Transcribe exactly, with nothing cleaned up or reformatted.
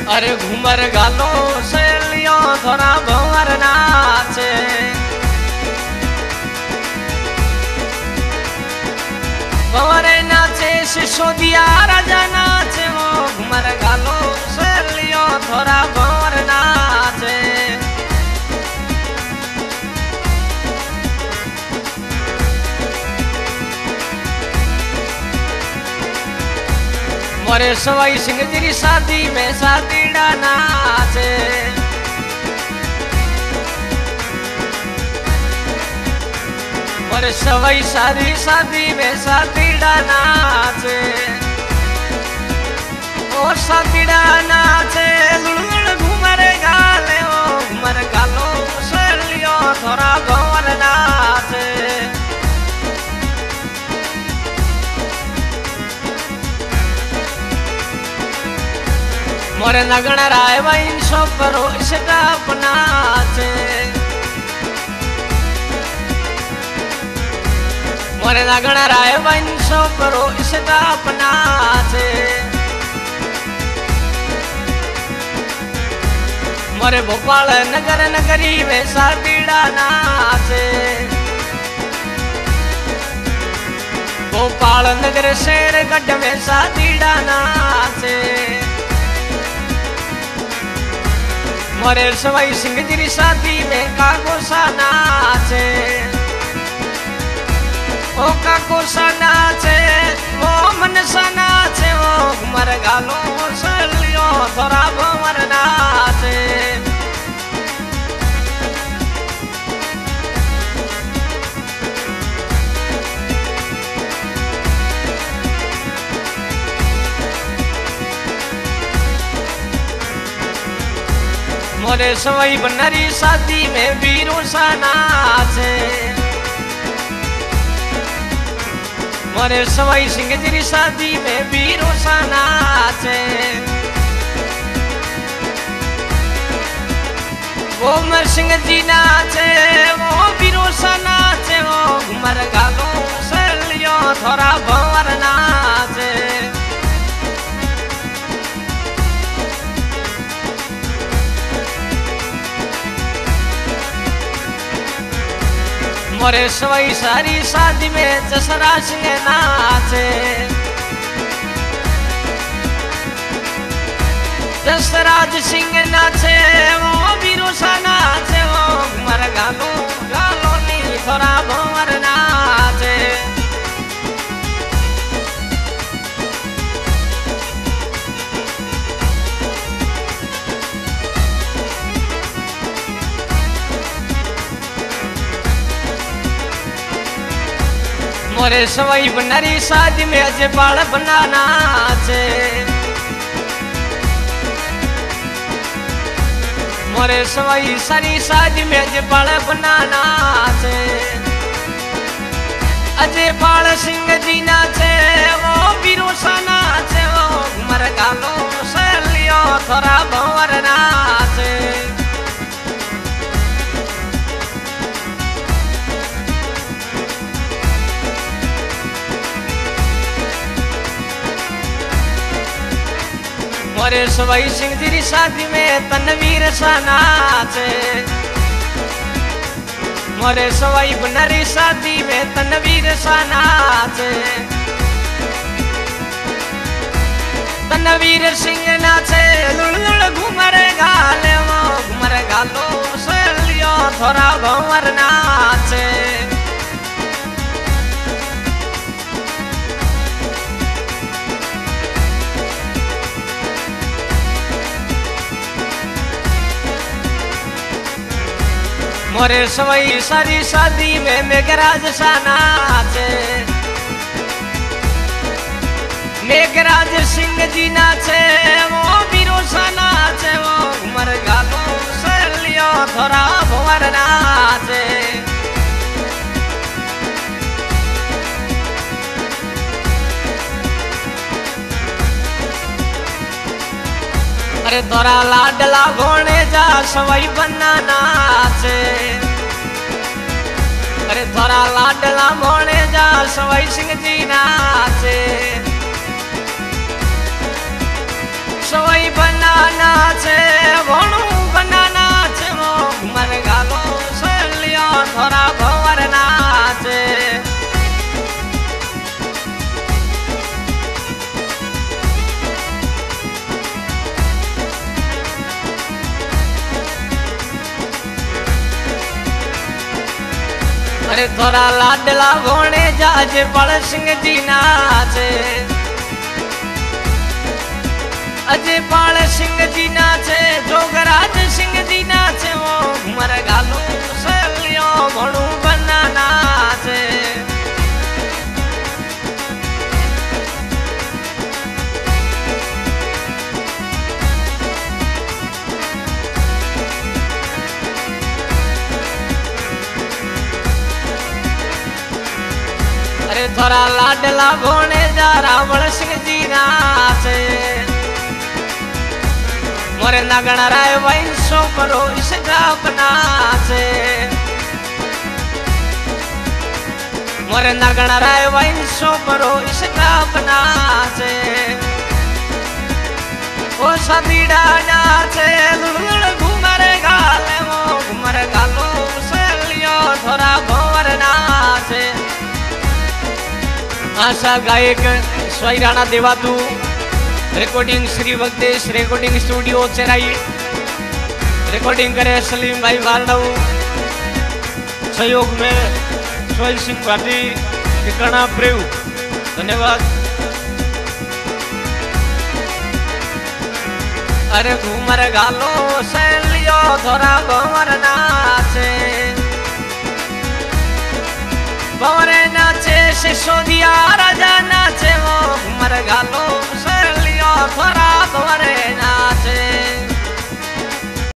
अरे घूमर गालो सहेलियों थोड़ा भंवर नाचे। भंवरे नाचे सिसोदिया राजा नाचे वो घूमर गालो सहेलियों थोड़ा भंवर नाचे। मोरे सवाई सिंह जी शादी में शादीड़ा नाचे। मोरे सवाई शादी शादी में शादीड़ा नाचे। ओ शादीड़ा नाचे लुड़ घूमर गाले ओ घूमर गालो सहेलियों थोड़ा भंवर नाचे। मोरे नगण राय वाइन सो परो स्टाप नाचे। मोरे नगण राय वाइन सो परो स्टाप नाचे। मोरे भोपाल नगर नगरी में शादीड़ा नाचे। भोपाल नगर शेर गढ़ में शादीड़ा नाचे। मोरे सवाई सिंह जी शादी में काकोसा नाचे। ओ काकोसा नाचे वो मनसा नाचे वो घूमर गालो सहेलियों थोड़ा भंवर नाचे। मोरे सवाई बनरी शादी में वीरों सा नाचे। मोरे सवाई सिंह जी शादी में वीरों सा नाचे। वो मर सिंह जी नाचे वो वीरों सा नाचे वो घूमर गालो सहेलियों थोड़ा भंवर नाचे। मोरे सवाई सारी शादी में जसरा सिंह नाचे। जसराज सिंह नाचे वो वीरों सा नाचे वो घूमर गालो गालो नी थोड़ा भंवर नाचे। मोरे सवाई बनरी शादी में अजय बाल बना नाचे। मोरे सवाई सारी शादी में अजय बाल बना नाचे। अजय बाल सिंह जी नाचे वो वीरों सा नाचे वो घूमर गालो सहेलियों थोड़ा भंवर नाचे। मोरे सवाई सिंह जी शादी में तनवीर सा नाचे। मोरे सवाई बनरी शादी में तनवीर सा नाचे। तनवीर सिंह नाचे लुड़ लुड़ घूमर गाले वो घूमर गालो सहेलियों थोड़ा भंवर नाचे। मोरे सवाई सारी शादी में मेघराज सा नाचे। मेघराज सिंह जी नाचे वो वीरों सा नाचे वो घूमर गालो सहेलियों थोड़ा भंवर नाचे। अरे तोरा लाडला घोड़े जा सवाई बन्ना नाचे। अरे तोरा लाडला घोड़े जा सवाई सिंह जी नाचे। सवाई बन्ना अरे थोड़ा लाडला भोणे जाज बल सिंह जी नाचे अजय पाल सिंह जी नाचे जोगराज सिंह जी नाचे वो घुमर गालो सलियो भणु बना नाचे अरे थोड़ा लाडला भोणे जा रावण सिंह जी नाचे मोरे नगण राय वंशो परो इस नाचे मोरे नगण राय वंशो परो इस नाचे ओ सदीड़ा नाचे लुलुल घुमर गाले वो घुमर गालो सलियो थोड़ा भंवर नाचे आशा गायक स्वाई राणा देवादू recording Shri Vaktesh recording studio Cherai recording करे सलीम भाई वारडव सहयोग में सोहेल सिंह भाटी टिकाणा प्रेव धन्यवाद। अरे घूमर गालो सलियो थोड़ा भंवर नाचे भंवरे नाचे सिसोदिया राजा नाचे वो घूमर गालो